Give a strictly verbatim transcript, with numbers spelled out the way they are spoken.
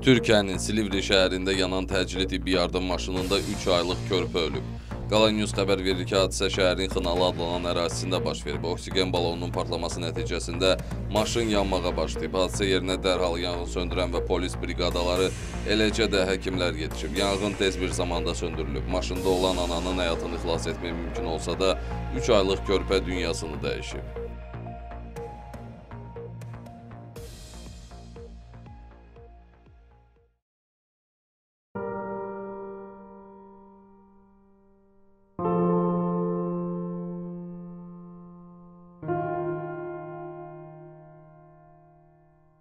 Türkiyənin Silivri şəhərində yanan təcili tibbi yardım maşınında üç aylıq körpə ölüb. Qala News xəbər verir ki, hadisə şəhərin Xınalı adlanan ərazisində baş verib. Oksigen balonunun partlaması nəticəsində maşın yanmağa başlayıb. Hadisə yerinə dərhal yanğın söndürən və polis briqadaları, eləcə də həkimlər yetişib. Yanğın tez bir zamanda söndürülüb. Maşında olan ananın həyatını xilas etmək mümkün olsa da, üç aylıq körpə dünyasını dəyişib.